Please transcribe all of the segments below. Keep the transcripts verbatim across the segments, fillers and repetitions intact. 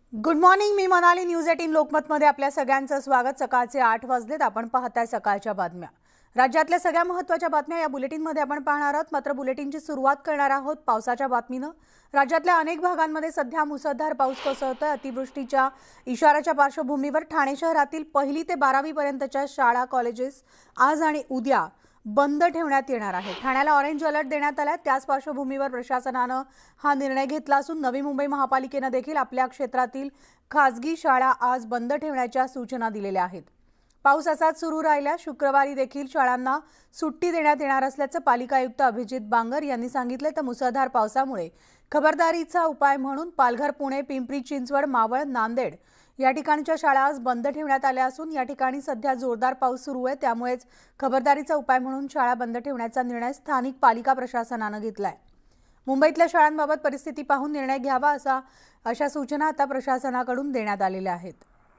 Good morning. मी Manali. News eighteen लोकमतमध्ये आपल्या सगळ्यांचं स्वागत. सकाळचे आठ वाजलेत. आपण पाहताय सकाळच्या बातम्या. राज्यातल्या सगळ्या महत्त्वाच्या बातम्या या बुलेटिनमध्ये आपण पाहणार आहोत. मात्र बुलेटिनची सुरुवात करणार आहोत पावसाच्या बातमीनं. राज्यातल्या अनेक भागांमध्ये सध्या मुसळधार पाऊस कोसळतोय. अतिवृष्टीच्या इशाऱ्याच्या पार्श्वभूमीवर ठाणे शहरातील पहिली ते बारावी पर्यंतच्या शाळा कॉलेजेस आज आणि उद्या बंद ठेवण्यात येणार आहे. ठाण्याला ऑरेंज अलर्ट देण्यात आलाय. त्याच पार्श्वभूमीवर प्रशासनानं हा निर्णय घेतला असून नवी मुंबई महापालिकेनं देखील आपल्या क्षेत्रातील खासगी शाळा आज बंद ठेवण्याच्या सूचना दिलेल्या आहेत. पाऊस असाच सुरू राहिल्यास शुक्रवारी देखील शाळांना सुट्टी देण्यात येणार असल्याचं पालिका आयुक्त अभिजित बांगर यांनी सांगितले. तर मुसळधार पावसामुळे खबरदारीचा उपाय म्हणून पालघर, पुणे, पिंपरी चिंचवड, मावळ, नांदेड या ठिकाणच्या शाळा आज बंद ठेवण्यात आल्या असून या ठिकाणी सध्या जोरदार पाऊस सुरू आहे. त्यामुळेच खबरदारीचा उपाय म्हणून शाळा बंद ठेवण्याचा निर्णय स्थानिक पालिका प्रशासनानं घेतलाय. मुंबईतल्या शाळांबाबत परिस्थिती पाहून निर्णय घ्यावा असा अशा सूचना आता प्रशासनाकडून देण्यात आलेल्या आहेत.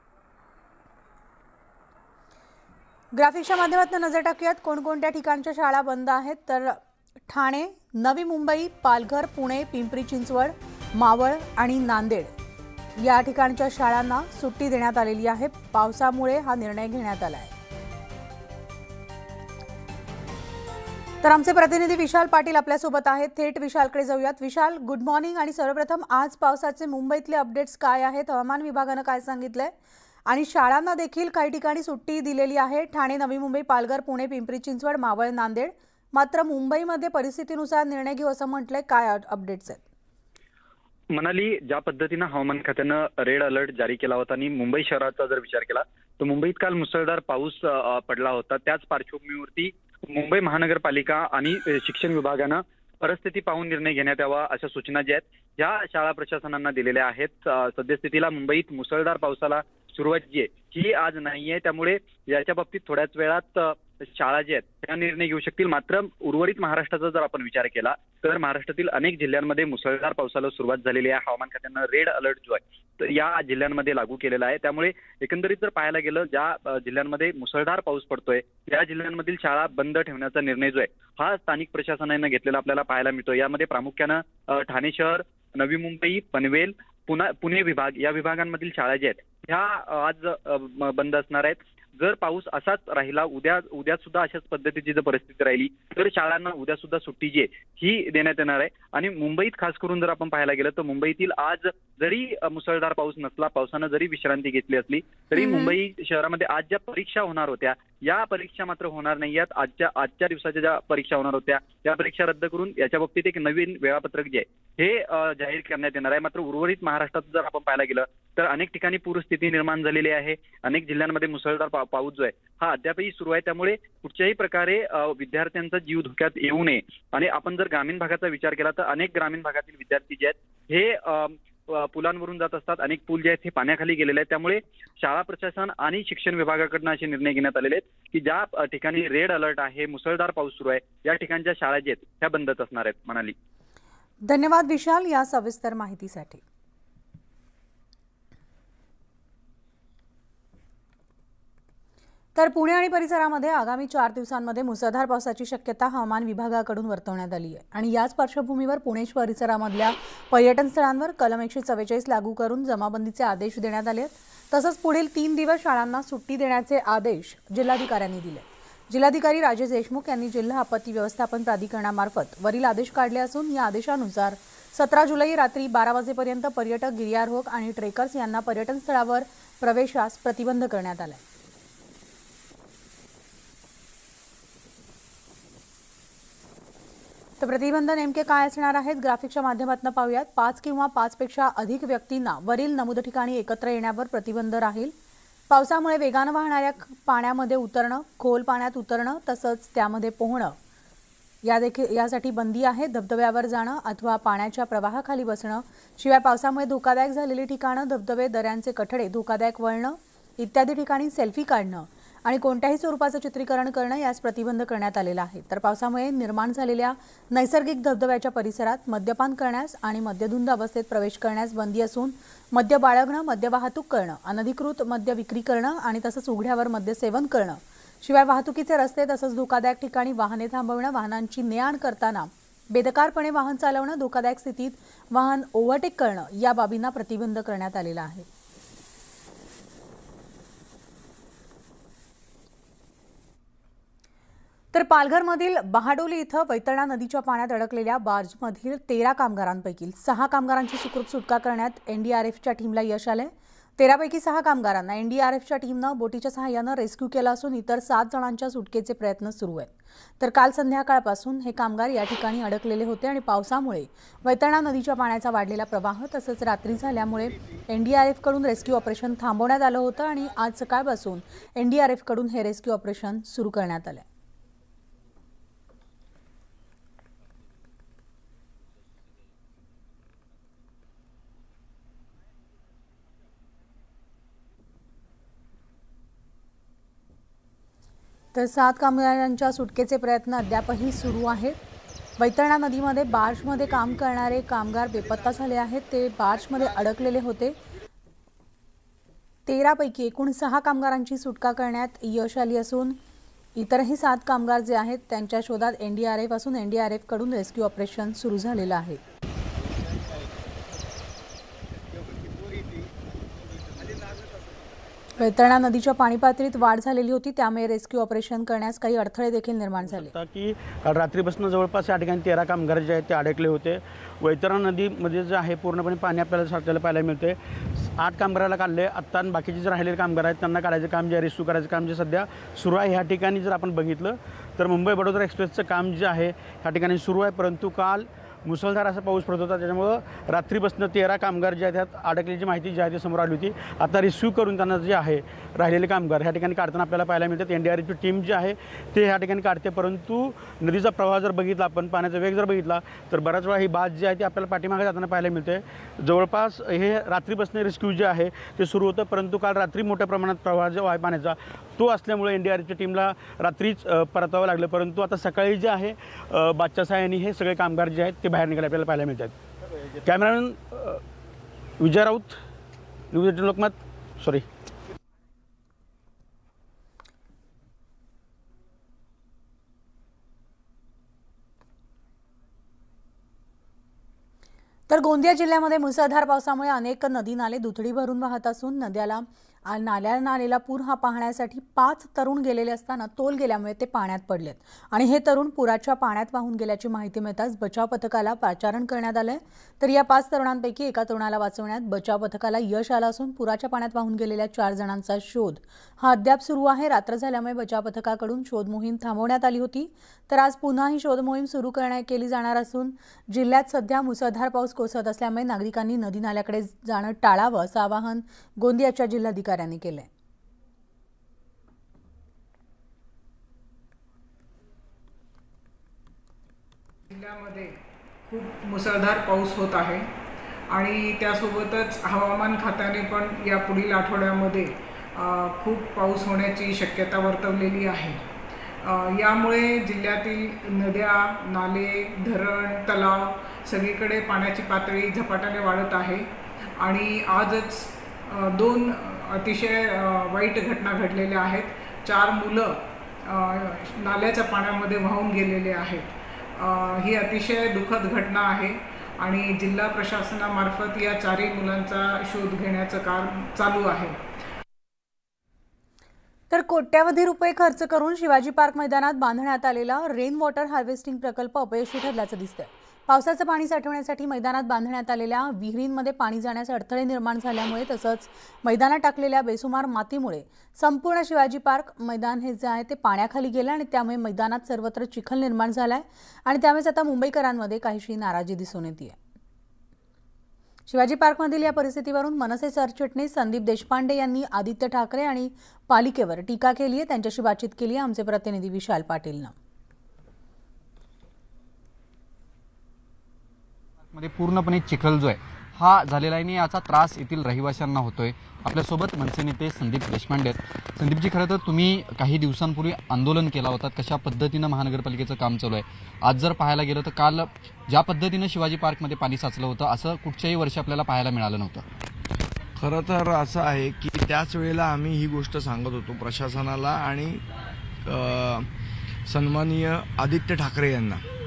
ग्राफिक्सच्या माध्यमातून नजर टाकूयात कोणकोणत्या ठिकाणच्या शाळा बंद आहेत. तर ठाणे, नवी मुंबई, पालघर, पुणे, पिंपरी चिंचवड, मावळ आणि नांदेड या ठिकाणच्या शाळांना सुट्टी देण्यात आलेली आहे. पावसामुळे हा निर्णय घेण्यात आला आहे. तर आमचे प्रतिनिधी विशाल पाटील आपल्यासोबत आहेत. थेट विशालकडे जाऊयात. Vishal, good morning. आणि सर्वप्रथम आज पावसाचे मुंबईतले अपडेट्स काय आहेत? हवामान विभागानं काय सांगितलंय? आणि शाळांना देखील काही ठिकाणी सुट्टी दिलेली आहे. ठाणे, नवी मुंबई, पालघर, पुणे, पिंपरी चिंचवड, मावळ, नांदेड. मात्र मुंबईमध्ये परिस्थितीनुसार निर्णय घेऊ असं म्हटलंय. काय अपडेट्स आहेत? मनाली, ज्या पद्धतीनं हवामान खात्यानं रेड अलर्ट जारी केला होता आणि मुंबई शहराचा जर विचार केला तर मुंबईत काल मुसळधार पाऊस पडला होता. त्याच पार्श्वभूमीवरती मुंबई महानगरपालिका आणि शिक्षण विभागानं परिस्थिती पाहून निर्णय घेण्यात यावा अशा सूचना ज्या आहेत या शाळा प्रशासनांना दिलेल्या आहेत. सद्यस्थितीला मुंबईत मुसळधार पावसाला सुरुवात जी आहे ही आज नाहीये. त्यामुळे याच्या बाबतीत थोड्याच वेळात शाळा ज्या आहेत त्या निर्णय घेऊ शकतील. मात्र उर्वरित महाराष्ट्राचा जर आपण विचार केला तर महाराष्ट्रातील अनेक जिल्ह्यांमध्ये मुसळधार पावसाला सुरुवात झालेली आहे. हवामान खात्यानं रेड अलर्ट जो आहे तर या जिल्ह्यांमध्ये लागू केलेला आहे. त्यामुळे एकंदरीत जर पाहायला गेलं ज्या जिल्ह्यांमध्ये मुसळधार पाऊस पडतोय त्या जिल्ह्यांमधील शाळा बंद ठेवण्याचा निर्णय जो आहे हा स्थानिक प्रशासनानं घेतलेला आपल्याला पाहायला मिळतो. यामध्ये प्रामुख्यानं ठाणे शहर, नवी मुंबई, पनवेल, पुणे पुणे विभाग या विभागांमधील शाळा ज्या आहेत ह्या आज बंद असणार आहेत. जर पाऊस असाच राहिला उद्या उद्या सुद्धा अशाच पद्धतीची जर परिस्थिती राहिली तर शाळांना उद्या सुद्धा सुट्टी जी आहे ही देण्यात येणार आहे. आणि मुंबईत खास करून जर आपण पाहायला गेलं तर मुंबईतील आज जरी मुसळधार पाऊस नसला, पावसानं जरी विश्रांती घेतली असली तरी मुंबई शहरामध्ये आज ज्या परीक्षा होणार होत्या या परीक्षा मात्र होणार नाहीयेत. आजच्या आजच्या दिवसाच्या ज्या परीक्षा होणार होत्या त्या परीक्षा रद्द करून याच्या बाबतीत एक नवीन वेळापत्रक जे आहे हे जाहीर करण्यात येणार आहे. मात्र उर्वरित महाराष्ट्रात जर आपण पाहायला गेलं तर अनेक ठिकाणी पूरस्थिती निर्माण झालेली आहे. अनेक जिल्ह्यांमध्ये मुसळधार पाऊस जो आहे हा अद्यापही सुरू आहे. त्यामुळे कुठच्याही प्रकारे विद्यार्थ्यांचा जीव धोक्यात येऊ नये. आणि आपण जर ग्रामीण भागाचा विचार केला तर अनेक ग्रामीण भागातील विद्यार्थी जे आहेत हे पुलांवरून जात असतात. अनेक पूल जे आहेत हे पाण्याखाली गेलेले आहेत. त्यामुळे शाळा प्रशासन आणि शिक्षण विभागाकडून असे निर्णय घेण्यात आलेले आहेत की ज्या ठिकाणी रेड अलर्ट आहे, मुसळधार पाऊस सुरू आहे या ठिकाणच्या शाळा जे आहेत त्या बंदच असणार आहेत. म्हणाली. धन्यवाद विशाल या सविस्तर माहितीसाठी. तर पुणे आणि परिसरामध्ये आगामी चार दिवसांमध्ये मुसळधार पावसाची शक्यता हवामान विभागाकडून वर्तवण्यात आली आहे. आणि याच पार्श्वभूमीवर पुणे परिसरामधल्या पर्यटन स्थळांवर कलम एकशे चव्वेचाळीस लागू करून जमाबंदीचे आदेश देण्यात आले आहेत. तसंच पुढील तीन दिवस शाळांना सुट्टी देण्याचे आदेश जिल्हाधिकाऱ्यांनी दिले. जिल्हाधिकारी राजेश देशमुख यांनी जिल्हा आपत्ती व्यवस्थापन प्राधिकरणामार्फत वरील आदेश काढले असून या आदेशानुसार सतरा जुलै रात्री बारा वाजेपर्यंत पर्यटक, गिर्यारोहक आणि ट्रेकर्स यांना पर्यटन स्थळावर प्रवेशास प्रतिबंध करण्यात आलाय. तर प्रतिबंध नेमके काय असणार आहेत ग्राफिक्सच्या माध्यमातून पाहूयात. पाच किंवा पाचपेक्षा अधिक व्यक्तींना वरील नमूद ठिकाणी एकत्र येण्यावर प्रतिबंध राहील. पावसामुळे वेगानं वाहणाऱ्या पाण्यामध्ये उतरणं, खोल पाण्यात उतरणं तसंच त्यामध्ये पोहणं या देखील यासाठी बंदी आहे. धबधब्यावर जाणं अथवा पाण्याच्या प्रवाहाखाली बसणं, शिवाय पावसामुळे धोकादायक झालेली ठिकाणं, धबधबे, दऱ्यांचे कठडे, धोकादायक वळणं इत्यादी ठिकाणी सेल्फी काढणं आणि कोणत्याही स्वरूपाचं चित्रीकरण करणं यास प्रतिबंध करण्यात आलेला आहे. तर पावसामुळे निर्माण झालेल्या नैसर्गिक धबधब्याच्या परिसरात मद्यपान करण्यास आणि मद्यधुंद अवस्थेत प्रवेश करण्यास बंदी असून मद्य बाळगणं, मद्य वाहतूक करणं, अनधिकृत मद्य विक्री करणं आणि तसंच उघड्यावर मद्य सेवन करणं, शिवाय वाहतुकीचे रस्ते तसंच धोकादायक ठिकाणी वाहने थांबवणं, वाहनांची ने आण करताना बेदकारपणे वाहन चालवणं, धोकादायक स्थितीत वाहन ओव्हरटेक करणं या बाबींना प्रतिबंध करण्यात आलेला आहे. तर पालघरमधील बहाडोली इथं वैतरणा नदीच्या पाण्यात अडकलेल्या बार्जमधील तेरा कामगारांपैकी सहा कामगारांची सुखरूप सुटका करण्यात एनडीआरएफच्या टीमला यश आलंय. तेरापैकी सहा कामगारांना एनडीआरएफच्या टीमनं बोटीच्या सहाय्यानं रेस्क्यू केलं असून इतर सात जणांच्या सुटकेचे प्रयत्न सुरू आहेत. तर काल संध्याकाळपासून हे कामगार या ठिकाणी अडकलेले होते आणि पावसामुळे वैतरणा नदीच्या पाण्याचा वाढलेला प्रवाह तसंच रात्री झाल्यामुळे एनडीआरएफकडून रेस्क्यू ऑपरेशन थांबवण्यात आलं होतं आणि आज सकाळपासून एनडीआरएफकडून हे रेस्क्यू ऑपरेशन सुरू करण्यात आलं. तर सात कामगारांच्या सुटकेचे प्रयत्न अद्यापही सुरू आहेत. वैतरणा नदीमध्ये बार्जमध्ये काम करणारे कामगार बेपत्ता झाले आहेत. ते बार्जमध्ये अडकलेले होते. तेरापैकी एकूण सहा कामगारांची सुटका करण्यात यश आली असून इतरही सात कामगार जे आहेत त्यांच्या शोधात एनडीआरएफ असून एनडीआरएफकडून रेस्क्यू ऑपरेशन सुरू झालेलं आहे. वैतरणा नदीच्या पाणी पातळीत वाढ झालेली होती, त्यामुळे रेस्क्यू ऑपरेशन करण्यास काही अडथळे देखील निर्माण झाले. की काल रात्रीपासून जवळपास या ठिकाणी तेरा कामगार जे आहेत ते अडकले होते. वैतरणा नदीमध्ये जे आहे पूर्णपणे पाणी आपल्याला साठलेलं पाहायला मिळते. आठ कामगाराला काढले. आत्ता बाकीचे जे राहिलेले कामगार आहेत त्यांना काढायचं काम जे आहे, रेस्क्यू करायचं काम जे सध्या सुरू आहे. ह्या ठिकाणी जर आपण बघितलं तर मुंबई बडोदरा एक्सप्रेसचं काम जे आहे ह्या ठिकाणी सुरू आहे. परंतु काल मुसळधार असा पाऊस पडत होता, त्याच्यामुळं रात्रीपासून तेरा कामगार जे आहेत त्यात अडकल्याची माहिती जी आहे ती समोर आली होती. आता रिस्क्यू करून त्यांना जे आहे राहिलेले कामगार ह्या ठिकाणी काढताना आपल्याला पाहायला मिळतात. एनडीआरएफची टीम जी आहे ते ह्या ठिकाणी काढते. परंतु नदीचा प्रवाह जर बघितला, आपण पाण्याचा वेग जर बघितला तर बऱ्याच वेळा ही बाज जी आहे ती आपल्याला पाठीमागे जाताना पाहायला मिळते. जवळपास हे रात्रीपासून रेस्क्यू जे आहे ते सुरू होतं, परंतु काल रात्री मोठ्या प्रमाणात प्रवाह जो आहे पाण्याचा तो असल्यामुळे एनडीआरएफच्या टीमला रात्रीच परतावं लागलं. परंतु आता सकाळी जे आहे बादच्या साहाय्याने हे सगळे कामगार जे आहेत ते बाहेर निघाले आपल्याला पाहायला मिळतात. Cameraman Vijay Raut, news eighteen Lokmat. Sorry तर गोंदिया जिल्ह्यामध्ये मुसळधार पावसामुळे अनेक नदी नाले दुथडी भरून वाहत असून नद्याला नाल्याला आलेला पूर हा पाहण्यासाठी पाच तरुण गेलेले असताना तोल गेल्यामुळे ते पाण्यात पडलेत आणि हे तरुण पुराच्या पाण्यात वाहून गेल्याची माहिती मिळताच बचाव पथकाला पाचारण करण्यात आलंय. तर या पाच तरुणांपैकी एका तरुणाला वाचवण्यात बचाव पथकाला यश आलं असून पुराच्या पाण्यात वाहून गेलेल्या चार जणांचा शोध हा अद्याप सुरू आहे. रात्र झाल्यामुळे बचाव पथकाकडून शोध मोहीम थांबवण्यात आली होती. तर आज पुन्हा ही शोध मोहीम सुरू करण्यात केली जाणार असून जिल्ह्यात सध्या मुसळधार पाऊस कोसळत असल्यामुळे नागरिकांनी नदी नाल्याकडे जाणं टाळावं असं आवाहन गोंदियाच्या जिल्हाधिकाऱ्यांनी केलंय. जिल्ह्यामध्ये खूप मुसळधार पाऊस होत आहे आणि त्यासोबतच हवामान खात्याने पण या पुढील आठवड्यामध्ये खूप पाऊस होण्याची शक्यता वर्तवलेली आहे. यामुळे जिल्ह्यातील नद्या, नाले, धरण, तलाव सगळीकडे पाण्याची पातळी झपाट्याने वाढत आहे आणि आजच दोन अतिशय वाईट घटना घडलेल्या आहेत. चार मुलं नाल्याच्या पाण्यामध्ये वाहून गेलेले आहेत. ही अतिशय दुःखद घटना आहे आणि जिल्हा प्रशासनामार्फत या चारही मुलांचा शोध घेण्याचं काम चालू आहे. तर कोट्यावधी रुपये खर्च करून शिवाजी पार्क मैदानात बांधण्यात आलेला रेन वॉटर हार्वेस्टिंग प्रकल्प अपयशी ठरल्याचं दिसतंय. पावसाचं पाणी साठवण्यासाठी मैदानात बांधण्यात आलेल्या विहिरींमध्ये पाणी जाण्यास अडथळे निर्माण झाल्यामुळे तसंच मैदानात टाकलेल्या बेसुमार मातीमुळे संपूर्ण शिवाजी पार्क मैदान हे जे आहे ते पाण्याखाली गेलं आणि त्यामुळे मैदानात सर्वत्र चिखल निर्माण झालाय आणि त्यामुळेच आता मुंबईकरांमध्ये काहीशी नाराजी दिसून येते. शिवाजी पार्कमधील या परिस्थितीवरून मनसे सरचिटणीस संदीप देशपांडे यांनी आदित्य ठाकरे आणि पालिकेवर टीका केली आहे. त्यांच्याशी बातचीत केली आहे आमचे प्रतिनिधी विशाल पाटीलनं. मध्ये पूर्णपणे चिखल जो आहे हा झालेला आहे आणि याचा त्रास येथील रहिवाशांना होतोय. आपल्यासोबत मनसे नेते संदीप देशपांडे आहेत. संदीपजी, खरं तर तुम्ही काही दिवसांपूर्वी आंदोलन केला होता. कशा पद्धतीनं महानगरपालिकेचं काम चालू आहे आज जर पाहायला गेलं तर काल ज्या पद्धतीनं शिवाजी पार्कमध्ये पाणी साचलं होतं असं कुठच्याही वर्षी आपल्याला पाहायला मिळालं नव्हतं. खरं तर असं आहे की त्याच वेळेला आम्ही ही गोष्ट सांगत होतो प्रशासनाला आणि सन्माननीय आदित्य ठाकरे यांना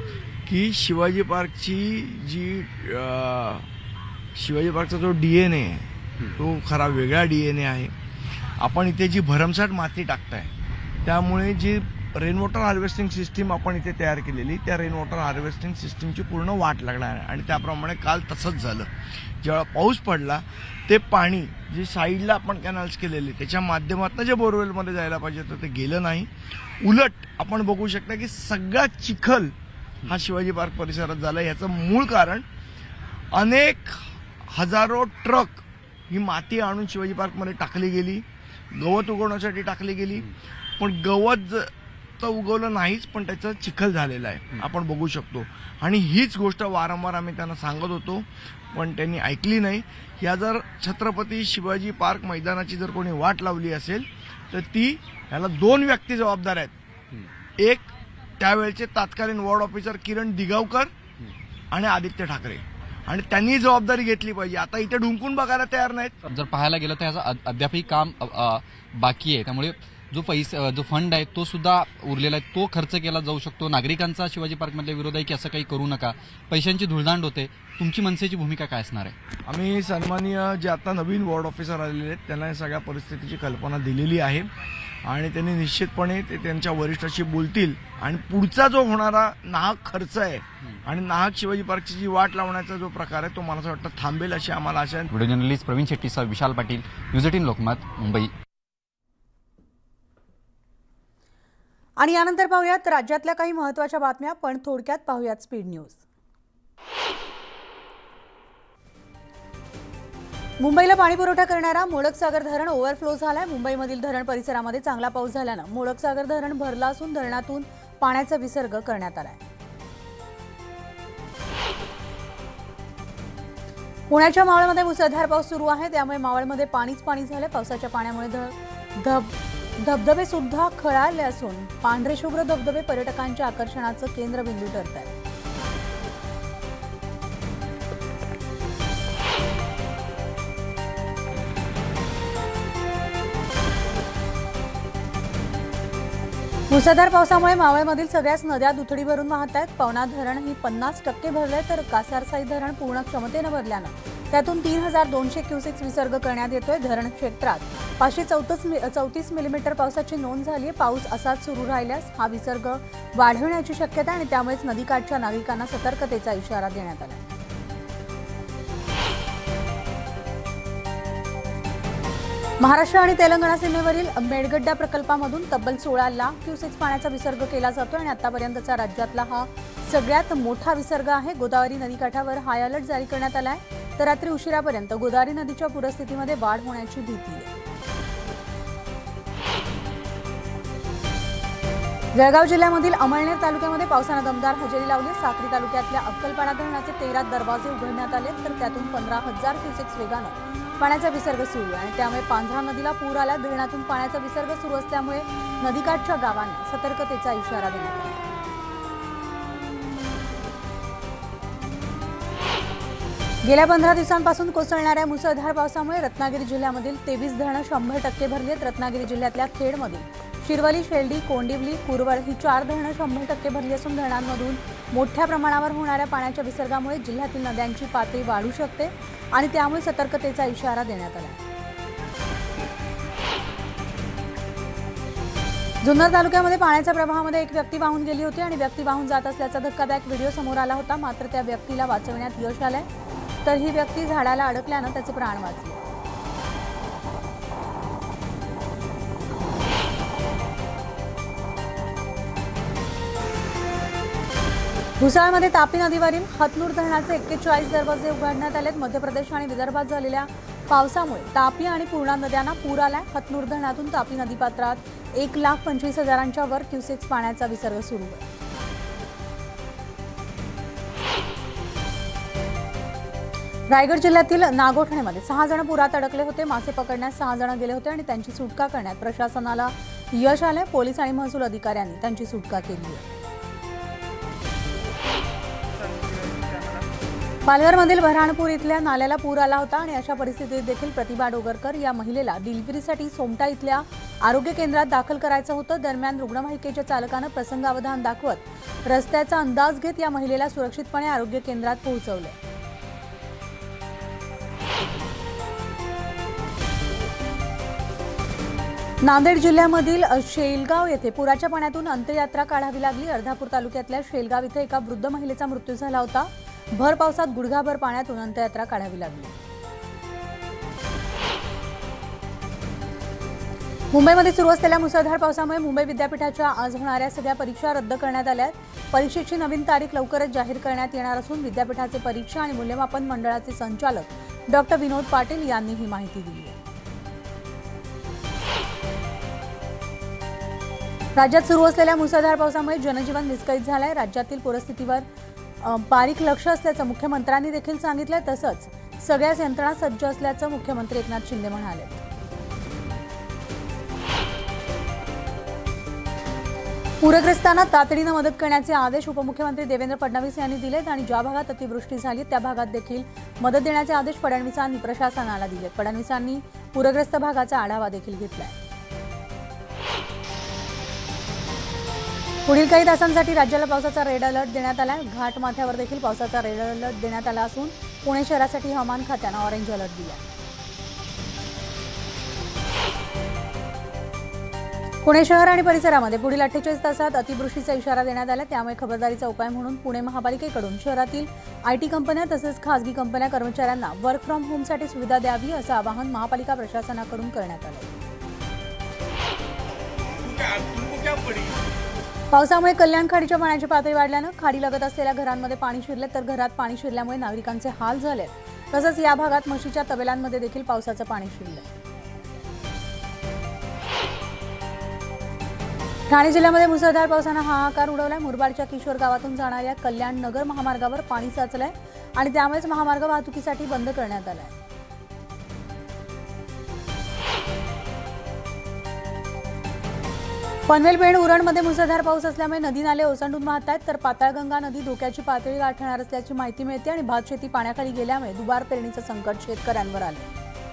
की शिवाजी पार्कची जी अ, शिवाजी पार्कचा जो डी एन ए आहे तो खरा वेगळा डी एन ए आहे. आपण इथे जी भरमसाठ माती टाकताय त्यामुळे जी रेन वॉटर हार्वेस्टिंग सिस्टीम आपण इथे तयार केलेली त्या रेन वॉटर हार्वेस्टिंग सिस्टीमची पूर्ण वाट लागणार आहे. आणि त्याप्रमाणे काल तसंच झालं. जेव्हा पाऊस पडला ते पाणी जे साईडला आपण कॅनल्स केलेले त्याच्या माध्यमातून जे बोरवेलमध्ये जायला पाहिजे तर ते गेलं नाही. उलट आपण बघू शकता की सगळा चिखल हा शिवाजी पार्क परिसरात झाला. याचं मूळ कारण अनेक हजारो ट्रक ही माती आणून शिवाजी पार्कमध्ये टाकली गेली, गवत उगवण्यासाठी टाकली गेली. पण गवत तर उगवलं नाहीच, पण त्याचा चिखल झालेला आहे आपण बघू शकतो. आणि हीच गोष्ट वारंवार आम्ही त्यांना सांगत होतो पण त्यांनी ऐकली नाही. या जर छत्रपती शिवाजी पार्क मैदानाची जर कोणी वाट लावली असेल तर ती ह्याला दोन व्यक्ती जबाबदार आहेत. एक त्यावेळचे तत्कालीन वॉर्ड ऑफिसर किरण दिगावकर आणि आदित्य ठाकरे, आणि त्यांनी जबाबदारी घेतली पाहिजे. आता इथे ढुंकून बघायला तयार नाहीत. जर पाहायला गेलं तर ह्याचं अद्यापही काम अ, अ, बाकी आहे. त्यामुळे जो पैसा जो फंड आहे तो सुद्धा उरलेला आहे, तो खर्च केला जाऊ शकतो. नागरिकांचा शिवाजी पार्कमधल्या विरोध आहे की असं काही करू नका, पैशांची धुळदांड होते. तुमची मनसेची भूमिका काय असणार आहे? आम्ही सन्माननीय जे आता नवीन वॉर्ड ऑफिसर आलेले आहेत त्यांना या सगळ्या परिस्थितीची कल्पना दिलेली आहे आणि त्यांनी निश्चितपणे ते त्यांच्या वरिष्ठाशी बोलतील. आणि पुढचा जो होणारा नाहक खर्च आहे आणि नाहक शिवाजी पार्कची जी वाट लावण्याचा जो प्रकार आहे तो मला असं वाटतं थांबेल अशी आम्हाला आशा आहे. व्हिडिओ जर्नलिस्ट प्रवीण शेट्टीसह विशाल पाटील, न्यूज एटीन लोकमत, मुंबई. आणि यानंतर पाहूयात राज्यातल्या काही महत्त्वाच्या बातम्या, पण थोडक्यात पाहूयात स्पीड न्यूज. मुंबईला पाणीपुरवठा करणारा मोडकसागर धरण ओव्हरफ्लो झालाय. मुंबईमधील धरण परिसरामध्ये चांगला पाऊस झाल्यानं मोडकसागर धरण भरलं असून धरणातून पाण्याचा विसर्ग करण्यात आलाय. पुण्याच्या मावळमध्ये मुसळधार पाऊस सुरू आहे, त्यामुळे मावळमध्ये पाणीच पाणी झालंय. पावसाच्या पाण्यामुळे धब धबधबे सुद्धा खळाळले असून पांढरे शुभ्र धबधबे पर्यटकांच्या आकर्षणाचं केंद्रबिंदू ठरत आहेत. मुसळधार पावसामुळे मावळमधील सगळ्याच नद्या दुथडी भरून वाहत आहेत. पवना धरण ही पन्नास टक्के भरले तर कासारसाई धरण पूर्ण क्षमतेनं भरल्यानं त्यातून तीन हजार दोनशे क्युसेक्स विसर्ग करण्यात येतोय. धरण क्षेत्रात पाचशे चौतीस चौतीस मिलीमीटर पावसाची नोंद झाली आहे. पाऊस असाच सुरू राहिल्यास हा विसर्ग वाढवण्याची शक्यता आहे आणि त्यामुळेच नदीकाठच्या नागरिकांना सतर्कतेचा इशारा देण्यात आला. महाराष्ट्र आणि तेलंगणा सीमेवरील मेडगड्डा प्रकल्पामधून तब्बल सोळा लाख क्युसेक्स पाण्याचा विसर्ग केला जातो आणि आतापर्यंतचा राज्यातला हा सगळ्यात मोठा विसर्ग आहे. गोदावरी नदीकाठावर हाय अलर्ट जारी करण्यात आला आहे, तर रात्री उशिरापर्यंत गोदावरी नदीच्या पूरस्थितीमध्ये वाढ होण्याची भीती आहे. जळगाव जिल्ह्यामधील अमळनेर तालुक्यामध्ये पावसानं दमदार हजेरी लावली. साक्री तालुक्यातल्या अक्कलपाडा धरणाचे तेरा दरवाजे उघडण्यात आले, तर त्यातून पंधरा हजार क्युसेक्स वेगानं पाण्याचा विसर्ग सुरू आहे आणि त्यामुळे पांझरा नदीला पूर आला. धरणातून पाण्याचा विसर्ग सुरू असल्यामुळे नदीकाठच्या गावांना सतर्कतेचा इशारा देण्यात आला. गेल्या पंधरा दिवसांपासून कोसळणाऱ्या मुसळधार पावसामुळे रत्नागिरी जिल्ह्यामधील तेवीस धरणं शंभर टक्के भरली आहेत. रत्नागिरी जिल्ह्यातल्या खेडमधील शिरवली, शेलडी, कोंडिवली, कुरवळ ही चार धरणं शंभर टक्के भरली असून धरणांमधून मोठ्या प्रमाणावर होणाऱ्या पाण्याच्या विसर्गामुळे जिल्ह्यातील नद्यांची पातळी वाढू शकते आणि त्यामुळे सतर्कतेचा इशारा देण्यात आला. जुन्नर तालुक्यामध्ये पाण्याच्या प्रवाहामध्ये एक व्यक्ती वाहून गेली होती आणि व्यक्ती वाहून जात असल्याचा धक्कादायक व्हिडिओ समोर आला होता. मात्र त्या व्यक्तीला वाचवण्यात यश आलंय, तर ही व्यक्ती झाडाला अडकल्यानं त्याचे प्राण वाचले. भुसावळमध्ये तापी नदीवरील हतनूर धरणाचे एक्केचाळीस दरवाजे उघडण्यात आलेत. मध्य प्रदेश आणि विदर्भात झालेल्या पावसामुळे तापी आणि पूर्णा नद्यांना पूर आलाय. हतनूर धरणातून तापी नदीपात्रात एक लाख पंचवीस हजारांच्या वर क्युसेक्स पाण्याचा विसर्ग सुरू आहे. रायगड जिल्ह्यातील नागोठणेमध्ये सहा जण पुरात अडकले होते. मासे पकडण्यास सहा जण गेले होते आणि त्यांची सुटका करण्यात प्रशासनाला यश आले. पोलीस आणि महसूल अधिकाऱ्यांनी त्यांची सुटका केली आहे. पालघरमधील बऱ्हाणपूर इथल्या नाल्याला पूर आला होता आणि अशा परिस्थितीत देखील प्रतिभा डोगरकर या महिलेला डिलिव्हरीसाठी सोमटा इथल्या आरोग्य केंद्रात दाखल करायचं होतं। दरम्यान रुग्णवाहिकेच्या चालकानं प्रसंगावधान दाखवत रस्त्याचा अंदाज घेत या महिलेला सुरक्षितपणे आरोग्य केंद्रात पोहोचवलं। नांदेड जिल्ह्यामधील शेलगाव येथे पुराच्या पाण्यातून अंत्ययात्रा काढावी लागली। अर्धापूर तालुक्यातल्या शेलगाव इथे एका वृद्ध महिलेचा मृत्यू झाला होता। भर पावसात गुडघाभर पाण्यातून अंत्ययात्रा काढावी लागली। मुंबईमध्ये सुरू असलेल्या मुसळधार पावसामुळे मुंबई विद्यापीठाच्या आज होणाऱ्या सगळ्या परीक्षा रद्द करण्यात आल्या आहेत। परीक्षेची नवीन तारीख लवकरच जाहीर करण्यात येणार असून विद्यापीठाचे परीक्षा आणि मूल्यमापन मंडळाचे संचालक डॉक्टर विनोद पाटील यांनी ही माहिती दिली आहे। राज्यात सुरू असलेल्या मुसळधार पावसामुळे जनजीवन विस्कळीत झालंय। राज्यातील परिस्थितीवर बारीक लक्ष असल्याचं मुख्यमंत्र्यांनी देखील सांगितलं। तसंच सगळ्याच यंत्रणा सज्ज असल्याचं मुख्यमंत्री एकनाथ शिंदे म्हणाले। पूरग्रस्तांना तातडीनं मदत करण्याचे आदेश उपमुख्यमंत्री देवेंद्र फडणवीस यांनी दिलेत आणि ज्या भागात अतिवृष्टी झाली त्या भागात देखील मदत देण्याचे आदेश फडणवीसांनी प्रशासनाला दिले। फडणवीसांनी पूरग्रस्त भागाचा आढावा देखील घेतलाय। पुढील काही तासांसाठी राज्याला पावसाचा रेड अलर्ट देण्यात आला आहे। घाटमाथ्यावर देखील पावसाचा रेड अलर्ट देण्यात आला असून पुणे शहरासाठी हवामान खात्यानं ऑरेंज अलर्ट दिला। पुणे शहर आणि परिसरामध्ये पुढील अठ्ठेचाळीस तासात अतिवृष्टीचा इशारा देण्यात आला। त्यामुळे खबरदारीचा उपाय म्हणून पुणे महापालिकेकडून शहरातील आयटी कंपन्या तसेच खासगी कंपन्या कर्मचाऱ्यांना वर्क फ्रॉम होमसाठी सुविधा द्यावी असं आवाहन महापालिका प्रशासनाकडून करण्यात आलं। पावसामुळे कल्याण खाडीच्या पाण्याची पातळी वाढल्यानं खाडी लगत असलेल्या घरांमध्ये पाणी शिरले तर घरात पाणी शिरल्यामुळे नागरिकांचे हाल झाले। तसंच या भागात म्हशीच्या तबेल्यांमध्ये देखील पावसाचं पाणी शिरलं। ठाणे जिल्ह्यामध्ये मुसळधार पावसानं हाहाकार उडवलाय। मुरबाडच्या किशोर गावातून जाणाऱ्या कल्याण नगर महामार्गावर पाणी साचलंय आणि त्यामुळेच महामार्ग वाहतुकीसाठी बंद करण्यात आलाय। पनवेल पेण उरणमध्ये मुसळधार पाऊस असल्यामुळे नदी नाले ओसंडून वाहत आहेत तर पाताळगंगा नदी धोक्याची पातळी गाठणार असल्याची माहिती मिळते आणि भातशेती पाण्याखाली गेल्यामुळे दुबार पेरणीचं संकट शेतकऱ्यांवर आले।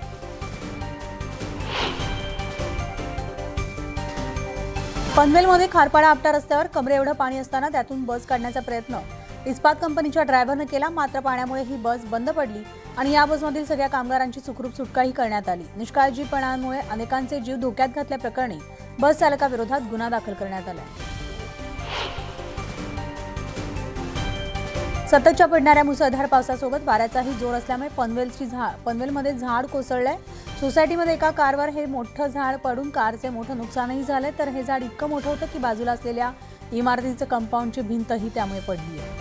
पनवेलमध्ये खारपाडा आपटा रस्त्यावर कमरे एवढं पाणी असताना त्यातून बस काढण्याचा प्रयत्न इस्पात कंपनीच्या ड्रायव्हरनं केला। मात्र पाण्यामुळे ही बस बंद पडली आणि या बसमधील सगळ्या कामगारांची सुखरूप सुटकाही करण्यात आली। निष्काळजीपणामुळे अनेकांचे जीव धोक्यात घातल्याप्रकरणी बस चालकाविरोधात गुन्हा दाखल करण्यात आला। सततच्या पडणाऱ्या मुसळधार पावसासोबत वाऱ्याचाही जोर असल्यामुळे पनवेलची झाड पनवेलमध्ये झाड कोसळलंय। सोसायटीमध्ये एका कारवर हे मोठं झाड पडून कारचे मोठं नुकसानही झालंय तर हे झाड इतकं मोठं होतं की बाजूला असलेल्या इमारतीचं कंपाऊंडची भिंतही त्यामुळे पडली आहे।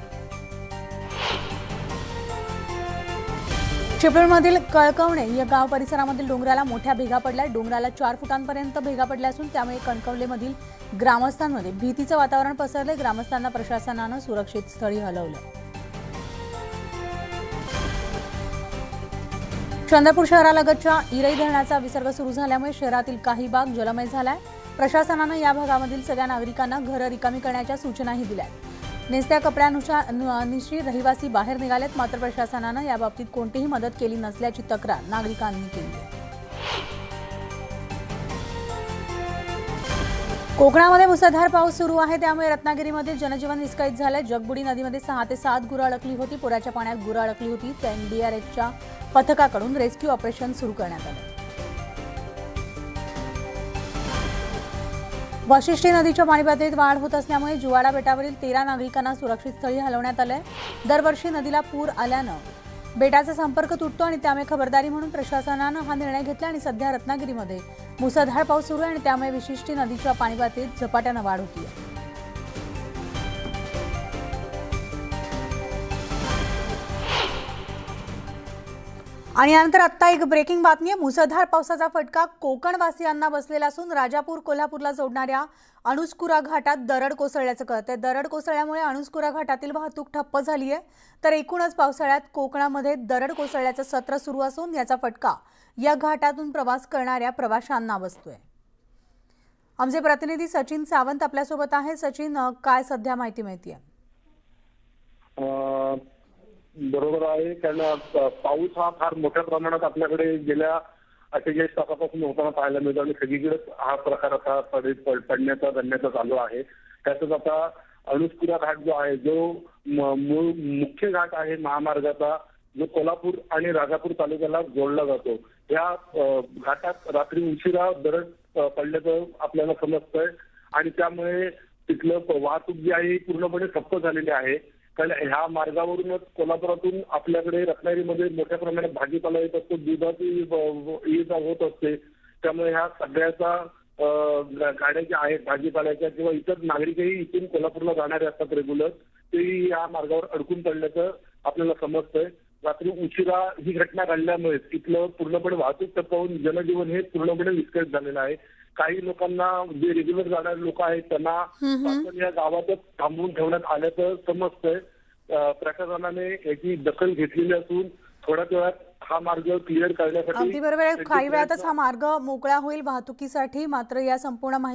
चिपळूणमधील कळकवणे या गाव परिसरामधील डोंगराला मोठ्या भेगा पडल्या। डोंगराला चार फुटांपर्यंत भेगा पडल्या असून त्यामुळे कणकवलेमधील ग्रामस्थांमध्ये भीतीचं वातावरण पसरले। ग्रामस्थांना प्रशासनानं सुरक्षित स्थळी हलवलं। चंद्रपूर शहरालगतच्या इरई धरणाचा विसर्ग सुरू झाल्यामुळे शहरातील काही भाग जलमय झालाय। प्रशासनानं या भागामधील सगळ्या नागरिकांना घरं रिकामी करण्याच्या सूचनाही दिल्या। नेसत्या कपड्यानुसार निश्चित रहिवासी बाहेर निघालेत मात्र प्रशासनानं याबाबतीत कोणतीही मदत केली नसल्याची तक्रार नागरिकांनी केली आहे। कोकणामध्ये मुसळधार पाऊस सुरू आहे त्यामुळे रत्नागिरीमध्ये जनजीवन विस्कळीत झालंय। जगबुडी नदीमध्ये सहा ते सात गुरं अडकली होती। पुराच्या पाण्यात गुरं अडकली होती तर एनडीआरएफच्या पथकाकडून रेस्क्यू ऑपरेशन सुरू करण्यात आलं। वाशिष्ठी नदीच्या पाणी पातळीत वाढ होत असल्यामुळे जुवाडा बेटावरील तेरा नागरिकांना सुरक्षित स्थळी हलवण्यात आलंय। दरवर्षी नदीला पूर आल्यानं बेटाचा संपर्क तुटतो आणि त्यामुळे खबरदारी म्हणून प्रशासनानं हा निर्णय घेतला आणि सध्या रत्नागिरीमध्ये मुसळधार पाऊस सुरू आहे आणि त्यामुळे वाशिष्ठी नदीच्या पाणी पातळीत झपाट्यानं वाढ होती आहे। आणि यानंतर आता एक ब्रेकिंग बातमी आहे। मुसळधार पावसाचा फटका कोकणवासियांना बसलेला असून राजापूर कोल्हापूरला जोडणाऱ्या अणुस्कुरा घाटात दरड कोसळल्याचं कळतंय। दरड कोसळल्यामुळे अणुस्कुरा घाटातील वाहतूक ठप्प झाली आहे तर एकूणच पावसाळ्यात कोकणामध्ये दरड कोसळल्याचं सत्र सुरू असून याचा फटका या घाटातून प्रवास करणाऱ्या प्रवाशांना बसतोय। आमचे प्रतिनिधी सचिन सावंत आपल्यासोबत आहे। सचिन, काय सध्या माहिती मिळतेय? बरोबर आहे, कारण अ, पाऊस हा फार मोठ्या प्रमाणात आपल्याकडे गेल्या अठ्ठेचाळीस तासापासून होताना पाहायला मिळतो आणि सगळीकडेच हा प्रकार आता पड- पड- पडण्याचा घडण्याचा चालू आहे. त्यातच आता अणुस्कुरा घाट जो आहे, जो म- मूळ मुख्य घाट आहे महामार्गाचा, जो कोल्हापूर आणि राजापूर तालुक्याला जोडला जातो, या अ, घाटात रात्री उशिरा दरड अ, पडल्याचं आपल्याला समजतंय आणि त्यामुळे तिथलं प- वाहतूक जी आहे ही पूर्णपणे ठप्प झालेली आहे. कारण ह्या मार्गावरूनच कोल्हापुरातून आपल्याकडे रत्नागिरीमध्ये मोठ्या प्रमाणात भाजीपाला येत असतो, दुधाची ये जा होत असते. त्यामुळे ह्या सगळ्याचा अ, गा- गाड्या ज्या आहेत भाजीपाल्याच्या किंवा इतर नागरिकही इथून कोल्हापूरला जाणारे असतात रेग्युलर, तेही या मार्गावर अडकून पडल्याचं आपल्याला समजतंय. रात्री उशिरा ही घटना घडल्यामुळे तिथलं पूर्णपणे वाहतूक ठप्प होऊन जनजीवन हे पूर्णपणे विस्कळीत झालेलं आहे. काही लोकांना जे रेग्युलर जाणारे लोक आहेत त्यांना शासन या गावातच थांबवून ठेवण्यात आल्याचं समजतंय. अ, प्रशासनाने याची दखल घेतलेली असून थोड्याच वेळात हा मार्ग क्लिअर करण्यासाठी अगदी बरोबर आहे. त्यांचे काही वेळातच प्रयत्न- हा मार्ग मोकळा होईल वाहतुकीसाठी. मात्र या संपूर्ण माहिती